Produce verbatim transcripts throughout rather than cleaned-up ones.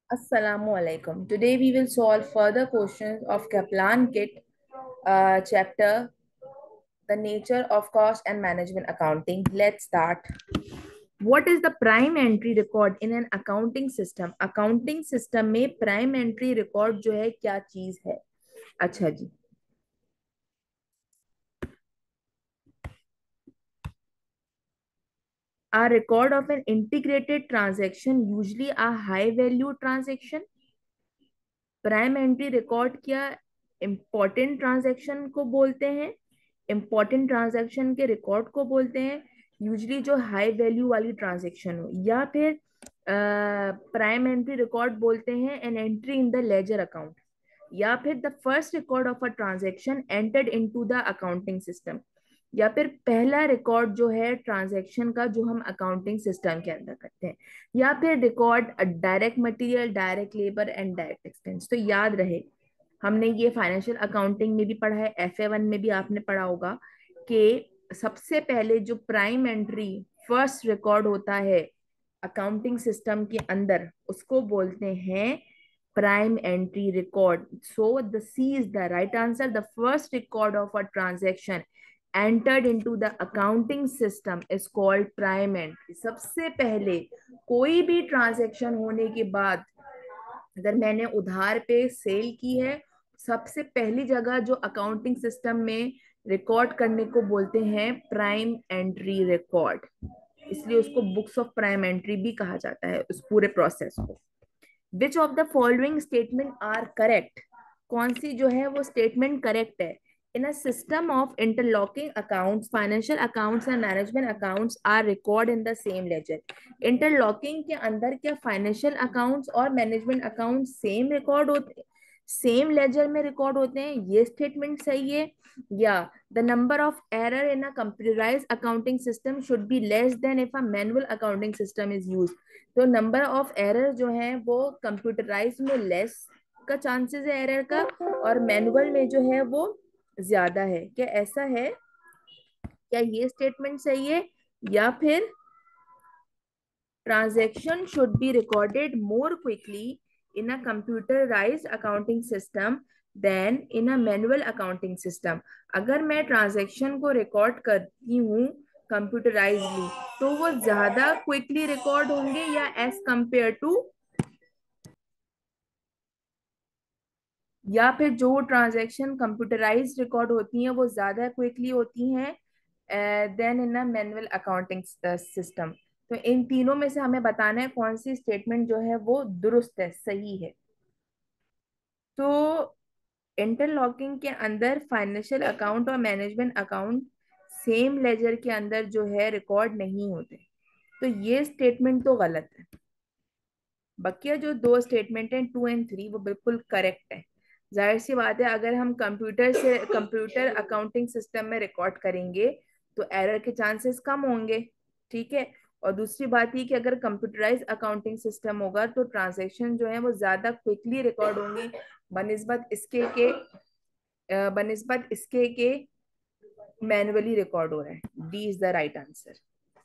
Assalamualaikum. Today we will solve further questions of Kaplan Kit uh, chapter, the nature of cost and management accounting. Let's start. What is the prime entry record in an accounting system? Accounting system में prime entry record जो है क्या चीज है? अच्छा जी. A record of an integrated transaction, usually a high value transaction. Prime entry record क्या important transaction को बोलते हैं, इम्पोर्टेंट ट्रांजैक्शन के रिकॉर्ड को बोलते हैं, यूजली जो हाई वैल्यू वाली ट्रांजैक्शन हो, या फिर प्राइम एंट्री रिकॉर्ड बोलते हैं an entry in the ledger account, या फिर the first record of a transaction entered into the accounting system, या फिर पहला रिकॉर्ड जो है ट्रांजैक्शन का जो हम अकाउंटिंग सिस्टम के अंदर करते हैं, या फिर record direct material, direct labour and direct expense. तो याद रहे, हमने ये फाइनेंशियल अकाउंटिंग में भी पढ़ा है, एफ ए वन में भी आपने पढ़ा होगा कि सबसे पहले जो प्राइम एंट्री फर्स्ट रिकॉर्ड होता है अकाउंटिंग सिस्टम के अंदर, उसको बोलते हैं prime entry record. So the C is the right answer. The first record of a transaction entered into the accounting system is called prime entry. सबसे पहले कोई भी ट्रांजैक्शन होने के बाद, अगर मैंने उधार पे सेल की है, सबसे पहली जगह जो अकाउंटिंग सिस्टम में रिकॉर्ड करने को बोलते हैं प्राइम एंट्री रिकॉर्ड, इसलिए उसको बुक्स ऑफ प्राइम एंट्री भी कहा जाता है उस पूरे प्रोसेस को। Which of the following statement are correct? कौन सी जो है वो स्टेटमेंट करेक्ट है? In a system of interlocking accounts, financial accounts and management accounts are record in the same ledger. Interlocking के अंदर क्या फाइनेंशियल अकाउंट्स और मैनेजमेंट अकाउंट सेम रिकॉर्ड होते, सेम लेजर में रिकॉर्ड होते हैं? ये स्टेटमेंट सही है। या the number of error in a computerised accounting system should be less than if a manual accounting system is used. तो नंबर ऑफ एरर जो है वो कंप्यूटराइज में लेस का चांसेस है एरर का, और मैनुअल में जो है वो ज्यादा है। क्या ऐसा है? क्या ये स्टेटमेंट सही है? या फिर transaction should be recorded more quickly in a computerised accounting system than in a manual accounting system? अगर मैं ट्रांजैक्शन को रिकॉर्ड करती हूँ कंप्यूटराइजली, तो वो ज्यादा क्विकली रिकॉर्ड होंगे या एज कंपेयर टू, या फिर जो ट्रांजैक्शन कंप्यूटराइज्ड रिकॉर्ड होती हैं वो ज्यादा क्विकली होती हैं than in a manual accounting system? तो इन तीनों में से हमें बताना है कौन सी स्टेटमेंट जो है वो दुरुस्त है, सही है। तो इंटरलॉकिंग के अंदर फाइनेंशियल अकाउंट और मैनेजमेंट अकाउंट सेम लेजर के अंदर जो है रिकॉर्ड नहीं होते, तो ये स्टेटमेंट तो गलत है। बकिया जो दो स्टेटमेंट हैं टू एंड थ्री वो बिल्कुल करेक्ट है। जाहिर सी बात है, अगर हम कंप्यूटर से कंप्यूटर अकाउंटिंग सिस्टम में रिकॉर्ड करेंगे तो एरर के चांसेस कम होंगे, ठीक है। और दूसरी बात ये कि अगर कंप्यूटराइज अकाउंटिंग सिस्टम होगा तो ट्रांजैक्शन जो है वो ज्यादा क्विकली रिकॉर्ड होंगे बनिस्बत इसके के अ, बनिस्बत इसके के मैनुअली रिकॉर्ड हो रहा है। D is the right answer.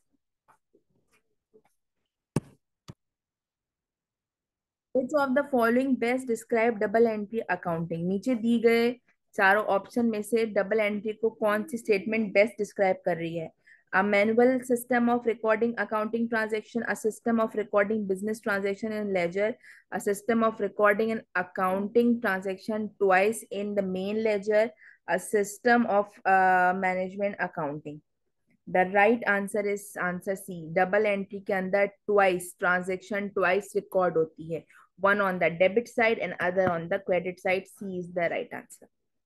Which of the following best describe double entry accounting? नीचे दी गए चारों ऑप्शन में से डबल एंट्री को कौन सी स्टेटमेंट बेस्ट डिस्क्राइब कर रही है? A manual system of recording accounting transaction, a system of recording business transaction in ledger, a system of recording an accounting transaction twice in the main ledger, a system of uh, management accounting. The right answer is answer C. Double entry के अंदर twice transaction twice record होती है, one on the debit side and other on the credit side. C is the right answer.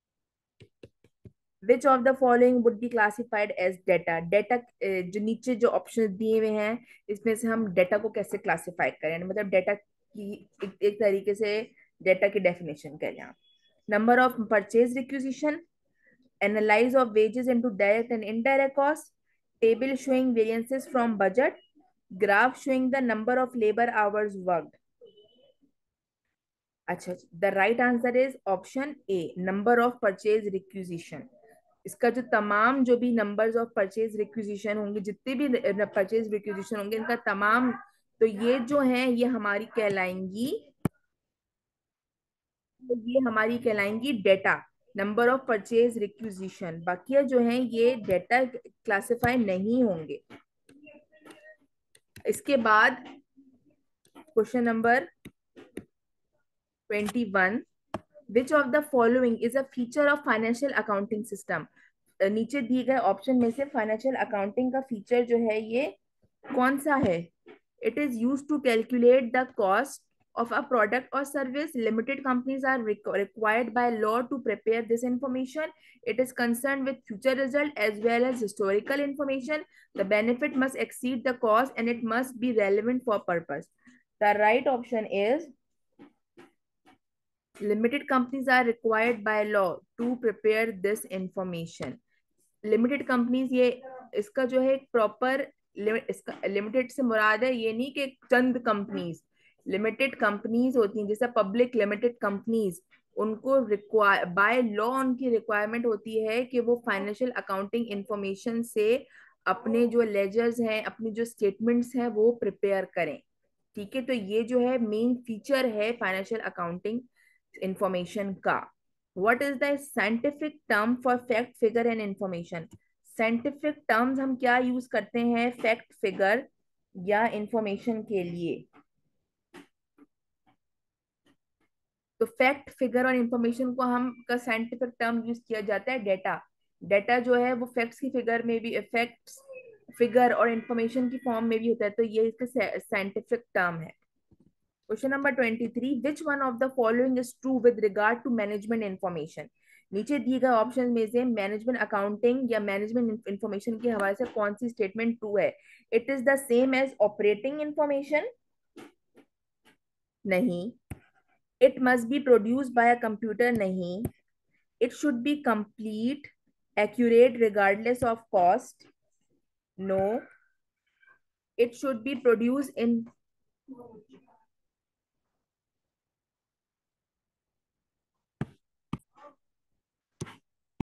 Which of the following would be classified as data? Data जो नीचे जो option दिए हुए हैं इसमें से हम डेटा को कैसे क्लासिफाई करें, मतलब डेटा की एक, एक तरीके से डेटा की डेफिनेशन करें आप। Number of purchase requisition, analyze of wages into direct and indirect cost, table showing variances from budget, graph showing the number of labor hours worked. अच्छा, the right answer is option A, number of purchase requisition. इसका जो तमाम जो भी numbers of purchase requisition होंगे, जितने भी purchase requisition होंगे, इनका तमाम, तो ये जो है ये हमारी कहलाएंगी तो ये हमारी कहलाएंगी data, number of purchase requisition. बाकी जो हैं ये डेटा क्लासिफाई नहीं होंगे। इसके बाद question number twenty one, which of the following is a feature of financial accounting system. नीचे दिए गए ऑप्शन में से फाइनेंशियल अकाउंटिंग का फीचर जो है ये कौन सा है? It is use to calculate the cost of a product or service. Limited companies are requ- required by law to prepare this information. It is concerned with future result as well as historical information. The benefit must exceed the cost and it must be relevant for purpose. The right option is limited companies are required by law to prepare this information. Limited companies, ये इसका जो है एक proper, इसका limited से मुराद है ये नहीं कि चंद कंपनीज, लिमिटेड कंपनीज होती हैं जैसे पब्लिक लिमिटेड कंपनीज, उनको रिक्वायर बाय लॉ उनकी रिक्वायरमेंट होती है कि वो फाइनेंशियल अकाउंटिंग इंफॉर्मेशन से अपने जो लेजर्स हैं, अपनी जो स्टेटमेंट्स हैं वो प्रिपेयर करें। ठीक है, तो ये जो है मेन फीचर है फाइनेंशियल अकाउंटिंग इंफॉर्मेशन का। What is the scientific term for fact figure and information? Scientific terms हम क्या यूज करते हैं फैक्ट फिगर या इंफॉर्मेशन के लिए? तो फैक्ट फिगर और इंफॉर्मेशन को हम का साइंटिफिक टर्म यूज किया जाता है डेटा। डेटा जो है वो फैक्ट्स की फिगर में भी, फैक्ट्स फिगर और इंफॉर्मेशन की फॉर्म में भी होता है, तो ये इसका साइंटिफिक टर्म है। Question number twenty three, which one of the following is true with regard to management information? नीचे दिए गए ऑप्शन में से मैनेजमेंट अकाउंटिंग या मैनेजमेंट इंफॉर्मेशन के हवाले से कौन सी स्टेटमेंट ट्रू है? It is the same as operating information, नहीं। It must be produce by a computer, नहीं। It should be complete accurate regardless of cost, no. It should be produced in